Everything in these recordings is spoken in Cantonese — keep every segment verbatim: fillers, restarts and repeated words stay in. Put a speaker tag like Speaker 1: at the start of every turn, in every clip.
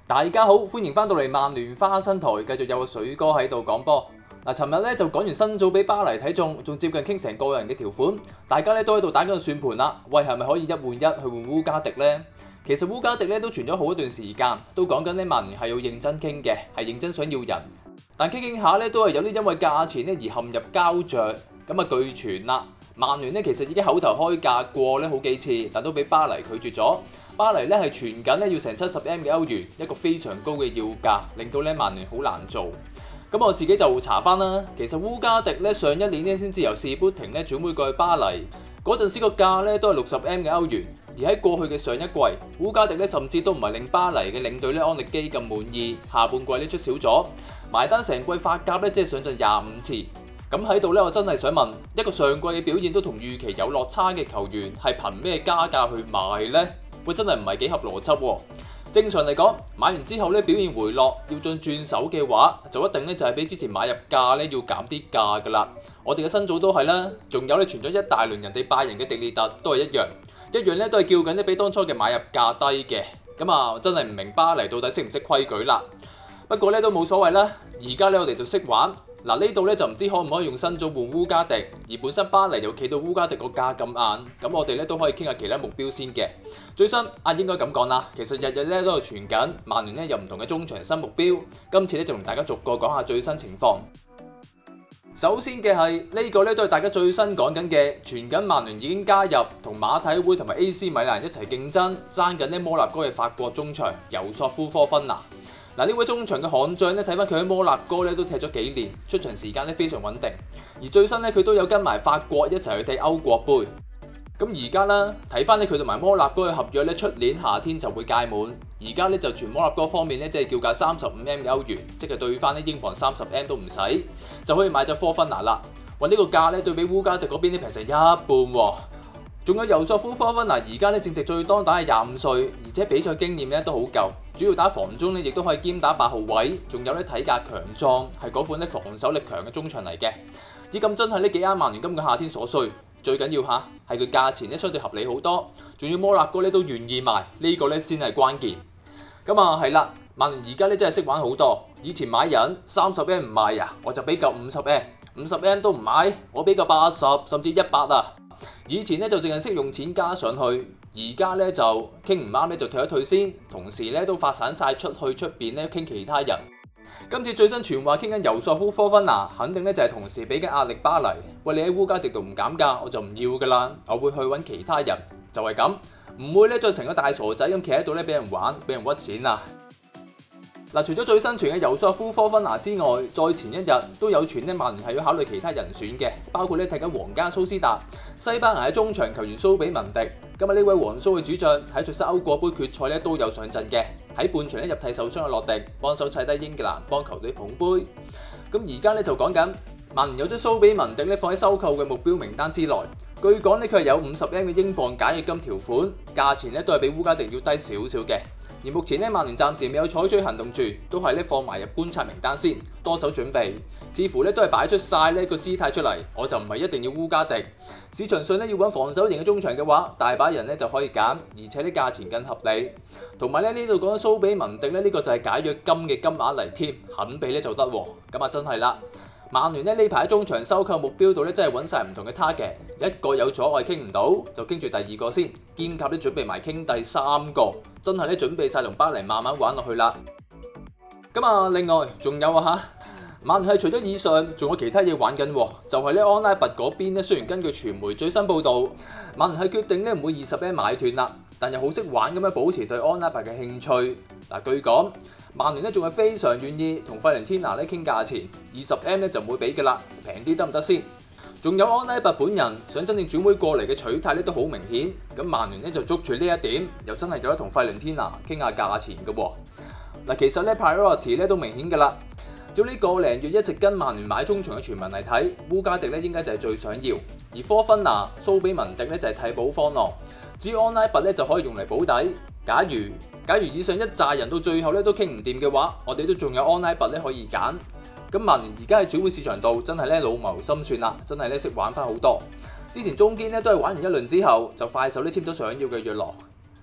Speaker 1: 大家好，歡迎翻到嚟曼聯花生台，繼續有個水哥喺度講波。嗱，尋日咧就講完新組俾巴黎睇中，仲接近傾成個人嘅條款，大家咧都喺度打緊個算盤啦。喂，係咪可以一換一去換烏加迪呢？其實烏加迪咧都傳咗好一段時間，都講緊咧曼聯係要認真傾嘅，係認真想要人。但傾傾下咧都係有啲因為價錢咧而陷入膠着。咁啊據傳啦，曼聯咧其實已經口頭開價過咧好幾次，但都俾巴黎拒絕咗。巴黎咧係傳緊咧要成七十 M 嘅歐元，一個非常高嘅要價，令到咧曼聯好難做。咁我自己就查翻啦，其實烏加迪咧上一年咧先至由士砵亭咧轉會過去巴黎，嗰陣時個價咧都係六十 M 嘅歐元。而喺過去嘅上一季，烏加迪咧甚至都唔係令巴黎嘅領隊咧安力基咁滿意，下半季咧出少咗，埋單成季法甲咧即係上陣廿五次。咁喺度咧，我真係想問，一個上季嘅表現都同預期有落差嘅球員，係憑咩加價去賣呢？喂，真係唔係幾合邏輯喎。正常嚟講，買完之後咧表現回落，要進轉手嘅話，就一定咧就係比之前買入價咧要減啲價噶啦。我哋嘅新組都係啦，仲有咧傳咗一大輪人哋拜仁嘅迪列特都係一樣，一樣咧都係叫緊咧比當初嘅買入價低嘅。咁啊，真係唔明巴黎到底識唔識規矩啦。不過咧都冇所謂啦，而家咧我哋就識玩。嗱，呢度咧就唔知可唔可以用新組換烏加迪，而本身巴黎又企到烏加迪個價咁硬，咁我哋咧都可以傾下其他目標先嘅。最新啊，應該咁講啦，其實日日咧都係傳緊，曼聯咧有唔同嘅中場新目標，今次咧就同大家逐個講下最新情況。首先嘅係呢個咧都係大家最新講緊嘅，傳緊曼聯已經加入同馬體會同埋 A C 米蘭一齊競爭，爭緊呢摩納哥嘅法國中場尤索夫科芬拿。嗱，呢位中場嘅悍將咧，睇翻佢喺摩納哥咧都踢咗幾年，出場時間咧非常穩定。而最新咧佢都有跟埋法國一齊去踢歐國杯。咁而家咧睇翻咧佢同埋摩納哥嘅合約咧，出年夏天就會屆滿。而家咧就全摩納哥方面咧，即係叫價三十五 M 嘅歐元，即係對翻咧英鎊三十 M 都唔使，就可以買咗科芬拿啦。話呢個價咧對比烏加迪嗰邊咧平成一半喎。仲有尤索夫科芬拿，而家咧正值最當打係廿五歲，而且比賽經驗咧都好夠，主要打防中咧亦都可以兼打八號位，仲有咧體格強壯，係嗰款咧防守力強嘅中場嚟嘅。依咁真係呢幾啱曼聯今個夏天所需，最緊要嚇係佢價錢咧相對合理好多，仲要摩納哥咧都願意賣，呢、這個咧先係關鍵。咁啊係啦，曼聯而家咧真係識玩好多，以前買人三十 M 唔賣啊，我就俾夠五十 M， 五十 M 都唔買，我俾夠八十甚至一百啊。以前咧就淨係識用錢加上去，而家咧就傾唔啱咧就退一退先，同時咧都發散晒出去出邊咧傾其他人。今次最新傳話傾緊尤索夫科芬拿，肯定咧就係同時俾緊壓力巴黎。喂，你喺烏加迪度唔減價，我就唔要噶啦，我會去揾其他人，就係咁，唔會咧再成個大傻仔咁企喺度咧俾人玩，俾人屈錢啊！嗱，除咗最新傳嘅尤索夫科芬拿之外，再前一日都有傳咧，曼聯係要考慮其他人選嘅，包括咧踢緊皇家蘇斯達、西班牙嘅中場球員蘇比文迪。今日呢位皇蘇嘅主將喺賽事歐國杯決賽咧都有上陣嘅，喺半場咧入替受傷嘅洛迪，幫手砌低英格蘭，幫球隊捧杯。咁而家咧就講緊曼聯有將蘇比文迪咧放喺收購嘅目標名單之內，據講咧佢係有五十 M 嘅英鎊解約金條款，價錢咧都係比烏加迪要低少少嘅。而目前咧，曼聯暫時未有採取行動住，都係咧放埋入觀察名單先，多手準備。似乎咧都係擺出晒呢個姿態出嚟，我就唔係一定要烏加迪。市場上咧要揾防守型嘅中場嘅話，大把人咧就可以揀，而且啲價錢更合理。同埋咧呢度講緊蘇比文迪咧，呢、這個就係解約金嘅金額嚟添，肯俾咧就得喎。咁啊真係啦，曼聯咧呢排喺中場收購目標度咧真係揾晒唔同嘅 target， 一個有阻礙傾唔到，就傾住第二個先，兼及咧準備埋傾第三個。真係咧準備晒同巴黎慢慢玩落去啦。咁啊，另外仲有啊嚇，曼聯係除咗以上，仲有其他嘢玩緊喎。就係咧安拉拔嗰邊咧，雖然根據傳媒最新報導，曼聯係決定咧唔會二十 M 買斷啦，但又好識玩咁樣保持對安拉拔嘅興趣。嗱，據講曼聯咧仲係非常願意同費倫天拿咧傾價錢，二十 M 咧就唔會俾㗎啦，平啲得唔得先？仲有安拉拔本人想真正轉會過嚟嘅取態咧都好明顯，咁曼聯咧就捉住呢一點，又真係有得同費倫天拿傾下價錢嘅喎。嗱，其實咧 priority 咧都明顯㗎啦。照呢個零月一直跟曼聯買中場嘅傳聞嚟睇，烏加迪咧應該就係最想要，而科芬拿、蘇比文迪咧就係替補方案。至於安拉拔咧就可以用嚟保底。假如假如以上一紮人到最後咧都傾唔掂嘅話，我哋都仲有安拉拔咧可以揀。咁曼聯而家喺轉會市場度真係咧老謀深算啦，真係咧識玩翻好多。之前中堅咧都係玩完一輪之後就快手咧簽咗想要嘅約羅。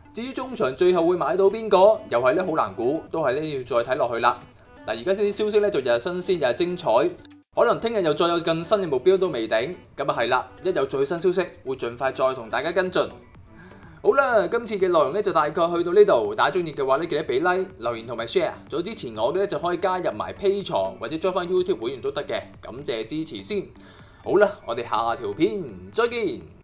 Speaker 1: 至於中場最後會買到邊個，又係咧好難估，都係咧要再睇落去啦。嗱，而家啲消息咧就日日新鮮，日日精彩，可能聽日又再有更新嘅目標都未定。咁啊係啦，一有最新消息會盡快再同大家跟進。好啦，今次嘅內容咧就大概去到呢度，大家中意嘅話咧記得俾 like、留言同埋 share。早支持我嘅咧就可以加入埋 Patreon或者 join 翻 YouTube 會員都得嘅，感謝支持先。好啦，我哋下條片再見。